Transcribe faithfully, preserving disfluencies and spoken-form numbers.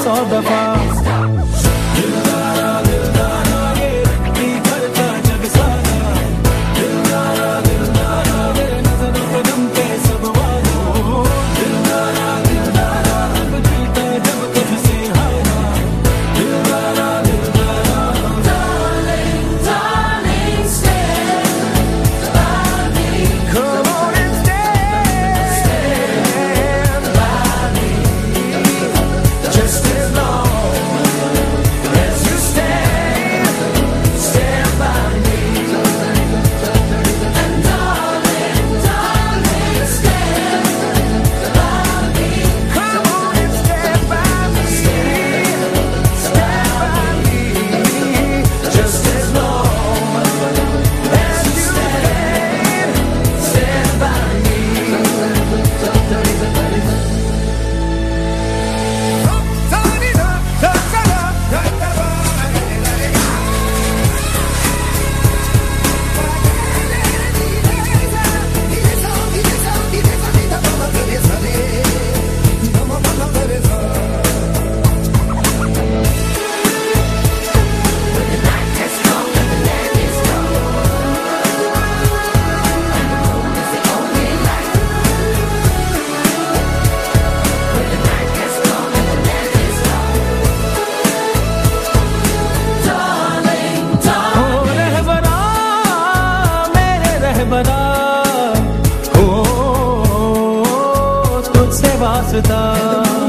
सौ दफा। दिलदारा दिलदारा ये रट्टी करता जग सारा, दिलदारा दिलदारा मेरे नजरों पे दम पे सब वालों, दिलदारा दिलदारा अब जीता जब तुझसे हारा, दिलदारा दिलदारा। Darling, darling, stand by me. Come on and stand, stand by me. Just as long as you stand, stand by me. And darling, darling, stand by me. Come on and stand by me, stand by me. Just as long as you stand, stand by me. Rahbara हो तुझसे वास्ता।